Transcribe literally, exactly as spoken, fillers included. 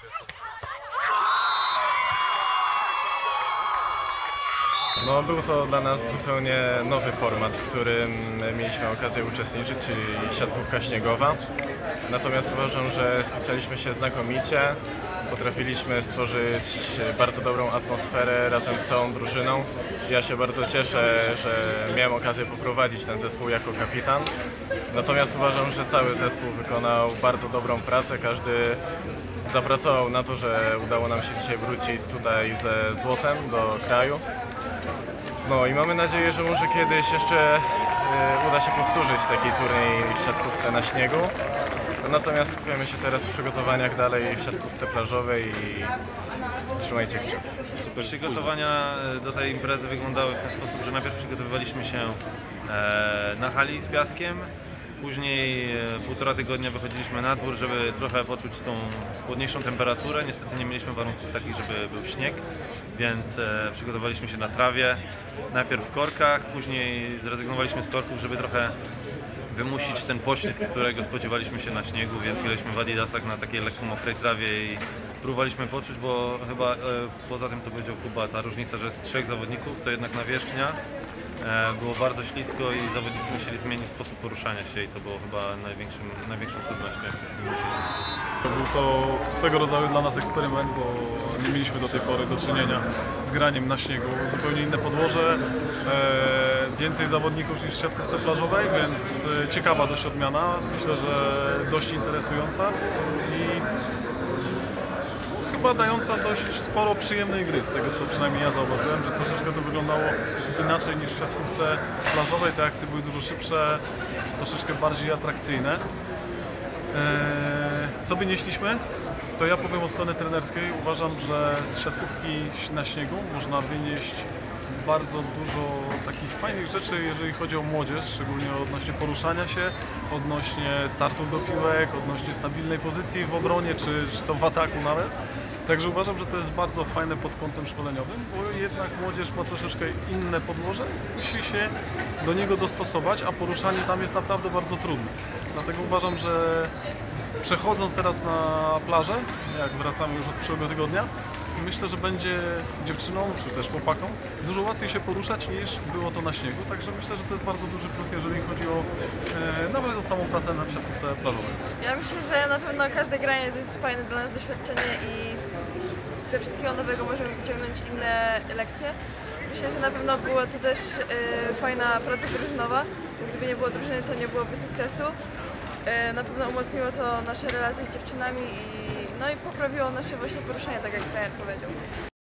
No, był to dla nas zupełnie nowy format, w którym mieliśmy okazję uczestniczyć, czyli siatkówka śniegowa. Natomiast uważam, że spisaliśmy się znakomicie, potrafiliśmy stworzyć bardzo dobrą atmosferę razem z całą drużyną. Ja się bardzo cieszę, że miałem okazję poprowadzić ten zespół jako kapitan. Natomiast uważam, że cały zespół wykonał bardzo dobrą pracę, każdy zapracował na to, że udało nam się dzisiaj wrócić tutaj ze złotem do kraju. No i mamy nadzieję, że może kiedyś jeszcze y, uda się powtórzyć taki turniej w siatkówce na śniegu. Natomiast skupiamy się teraz w przygotowaniach dalej w siatkówce plażowej i trzymajcie kciuki. Przygotowania do tej imprezy wyglądały w ten sposób, że najpierw przygotowywaliśmy się na hali z piaskiem. Później półtora tygodnia wychodziliśmy na dwór, żeby trochę poczuć tą chłodniejszą temperaturę. Niestety nie mieliśmy warunków takich, żeby był śnieg, więc przygotowaliśmy się na trawie. Najpierw w korkach, później zrezygnowaliśmy z korków, żeby trochę wymusić ten poślizg, którego spodziewaliśmy się na śniegu, więc graliśmy w adidasach na takiej lekko mokrej trawie i próbowaliśmy poczuć, bo chyba e, poza tym, co powiedział Kuba, ta różnica, że jest trzech zawodników, to jednak nawierzchnia e, było bardzo ślisko i zawodnicy musieli zmienić sposób poruszania się i to było chyba największym, największą trudnością, jaką musieli. Był to swego rodzaju dla nas eksperyment, bo nie mieliśmy do tej pory do czynienia z graniem na śniegu. Zupełnie inne podłoże, e, więcej zawodników niż w siatkówce plażowej, więc e, ciekawa dość odmiana. Myślę, że dość interesująca i chyba dająca dość sporo przyjemnej gry, z tego co przynajmniej ja zauważyłem, że troszeczkę to wyglądało inaczej niż w siatkówce plażowej. Te akcje były dużo szybsze, troszeczkę bardziej atrakcyjne. Co wynieśliśmy? To ja powiem od strony trenerskiej. Uważam, że z siatkówki na śniegu można wynieść bardzo dużo takich fajnych rzeczy, jeżeli chodzi o młodzież, szczególnie odnośnie poruszania się, odnośnie startów do piłek, odnośnie stabilnej pozycji w obronie, czy, czy to w ataku nawet. Także uważam, że to jest bardzo fajne pod kątem szkoleniowym, bo jednak młodzież ma troszeczkę inne podłoże, musi się do niego dostosować, a poruszanie tam jest naprawdę bardzo trudne. Dlatego uważam, że przechodząc teraz na plażę, jak wracamy już od przyszłego tygodnia, myślę, że będzie dziewczynom czy też chłopakom dużo łatwiej się poruszać niż było to na śniegu, także myślę, że to jest bardzo duży plus, jeżeli chodzi o e, nawet o samą pracę na siatkówce plażowej. Ja myślę, że na pewno każde granie to jest fajne dla nas doświadczenie i ze wszystkiego nowego możemy wyciągnąć inne lekcje. Myślę, że na pewno była to też e, fajna praca drużynowa. Gdyby nie było drużyny, to nie byłoby sukcesu. E, na pewno umocniło to nasze relacje z dziewczynami i, no i poprawiło nasze właśnie poruszenie, tak jak trener powiedział.